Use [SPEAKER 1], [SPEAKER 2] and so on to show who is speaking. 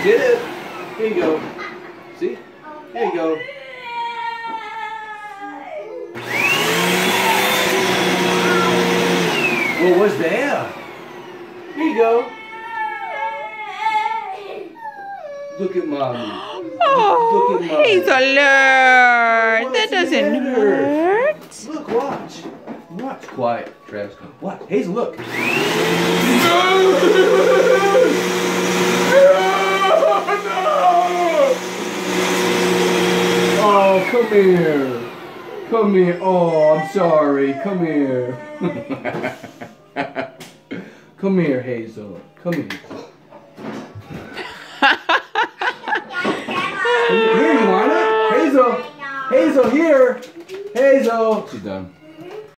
[SPEAKER 1] did it. Here you go. See? Here you go. What was there? Here you go. Look at mommy.
[SPEAKER 2] Oh,
[SPEAKER 1] Look at mommy.
[SPEAKER 2] Hazel, learn. That doesn't hurt.
[SPEAKER 1] Look, watch. Watch. Quiet, Travis. Watch. Hazel, look. Oh, come here. Come here. Oh, I'm sorry. Come here. Come here, Hazel. Come here.